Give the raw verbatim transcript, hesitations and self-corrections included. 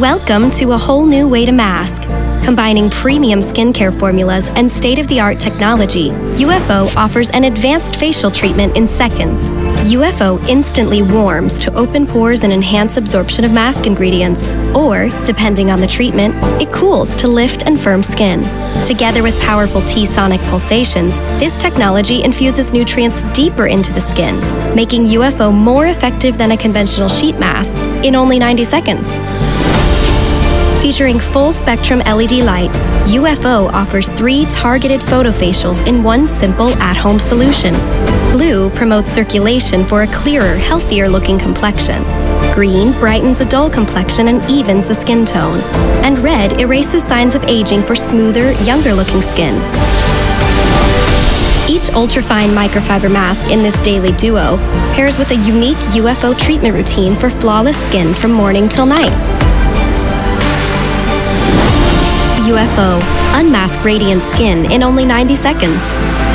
Welcome to a whole new way to mask. Combining premium skincare formulas and state-of-the-art technology, U F O offers an advanced facial treatment in seconds. U F O instantly warms to open pores and enhance absorption of mask ingredients. Or, depending on the treatment, it cools to lift and firm skin. Together with powerful T-sonic pulsations, this technology infuses nutrients deeper into the skin, making U F O more effective than a conventional sheet mask in only ninety seconds. Featuring full-spectrum L E D light, U F O offers three targeted photofacials in one simple at-home solution. Blue promotes circulation for a clearer, healthier-looking complexion. Green brightens a dull complexion and evens the skin tone. And red erases signs of aging for smoother, younger-looking skin. Each ultrafine microfiber mask in this daily duo pairs with a unique U F O treatment routine for flawless skin from morning till night. U F O. Unmask radiant skin in only ninety seconds.